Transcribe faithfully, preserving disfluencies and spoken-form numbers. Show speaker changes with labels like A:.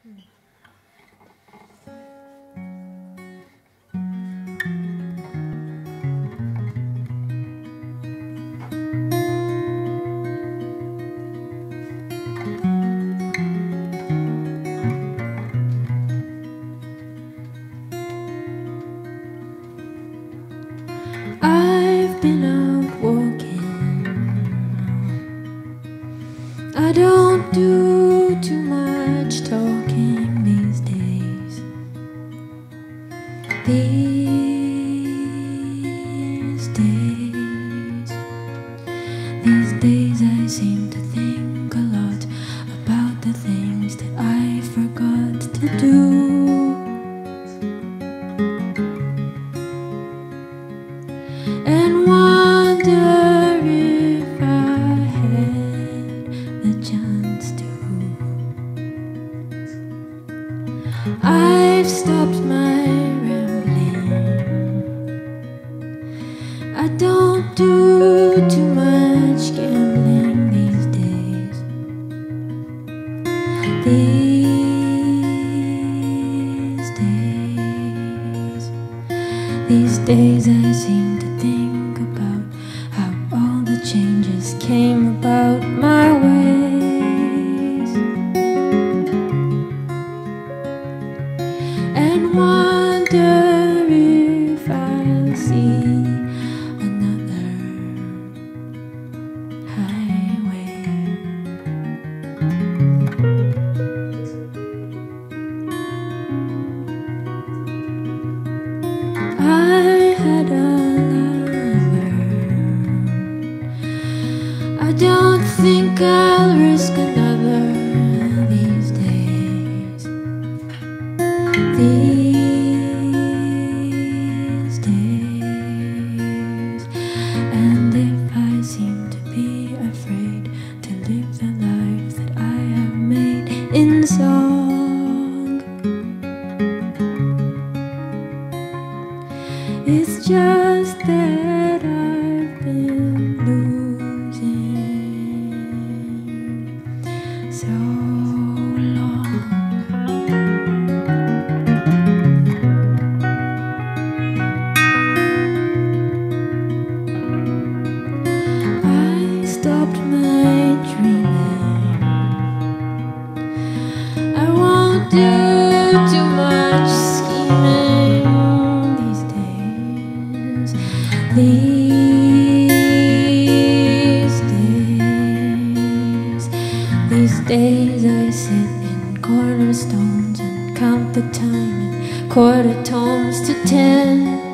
A: I've been out walking. I don't do too much talking these days. These days, these days I seem to think a lot about the things that I forgot to do. And wonder if I had the chance to. I've stopped my rambling. I don't do too much gambling these days. These days, these days I seem to think about how all the changes came about my ways, and wonder if I'll see another highway. I had a I don't think I'll risk another these days. These days. And if I seem to be afraid to live the life that I have made in song, it's just that I've been losing so long. I stopped my dreaming. I won't do too much scheming these days. These days, these days I sit in cornerstones and count the time in quarter tones to ten.